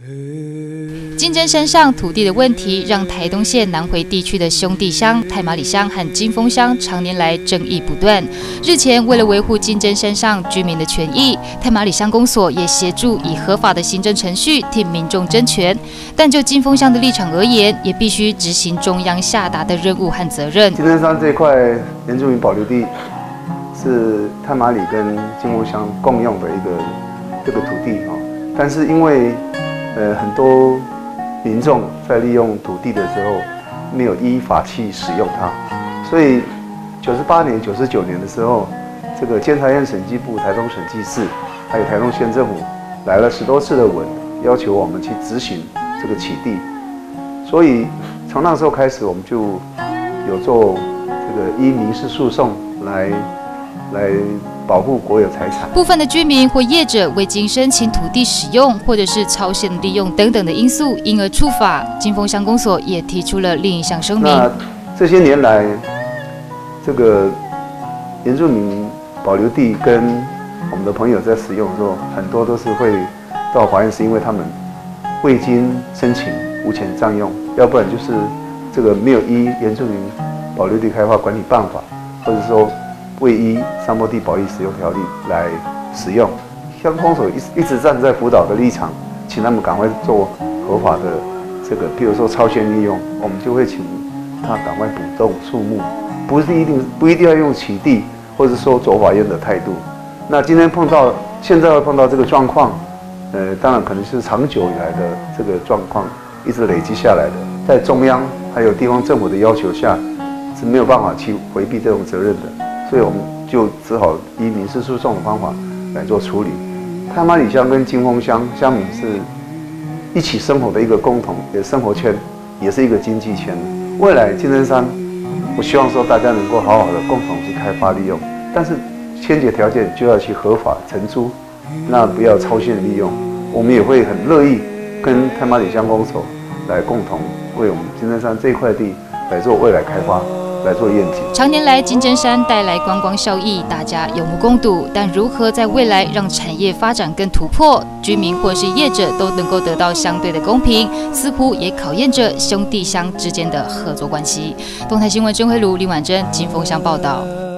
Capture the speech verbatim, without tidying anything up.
金针山上土地的问题，让台东县南回地区的兄弟乡、太麻里乡和金峰乡常年来争议不断。日前，为了维护金针山上居民的权益，太麻里乡公所也协助以合法的行政程序替民众争权。但就金峰乡的立场而言，也必须执行中央下达的任务和责任。 金针山这块原住民保留地是太麻里跟金峰乡共用的一个这个土地啊，但是因为呃很多民众在利用土地的时候，没有依法去使用它，所以九十八年、九十九年的时候，这个监察院审计部、台东审计室，还有台东县政府来了十多次的文，要求我们去执行这个起地。所以从那时候开始，我们就有做这个依民事诉讼来来保护国有财产。 部分的居民或业者未经申请土地使用，或者是超限利用等等的因素，因而触法。金峰乡公所也提出了另一项声明。 那这些年来，这个原住民保留地跟我们的朋友在使用的时候，很多都是会到法院，是因为他们未经申请无权占用，要不然就是这个没有依原住民保留地开发管理办法，或者说未依山坡地保育使用条例来使用。乡公所一直站在辅导的立场，请他们赶快做合法的这个，譬如说超限利用，我们就会请他赶快补种树木，不是一定不一定要用起地，或者说走法院的态度。那今天碰到现在会碰到这个状况，呃，当然可能是长久以来的这个状况一直累积下来的，在中央还有地方政府的要求下，是没有办法去回避这种责任的。所以我们就只好以民事诉讼的方法来做处理。太麻里乡跟金峰乡乡民是一起生活的一个共同的生活圈，也是一个经济圈。未来金针山，我希望说大家能够好好的共同去开发利用，但是先决条件就要去合法承租，那不要超限利用。我们也会很乐意跟太麻里乡公所来共同为我们金针山这一块地来做未来开发。来做愿景。 常年来，金针山带来观光效益，大家有目共睹。但如何在未来让产业发展更突破，居民或是业者都能够得到相对的公平，似乎也考验着兄弟乡之间的合作关系。东台新闻郑慧茹、林婉珍、金峰乡报道。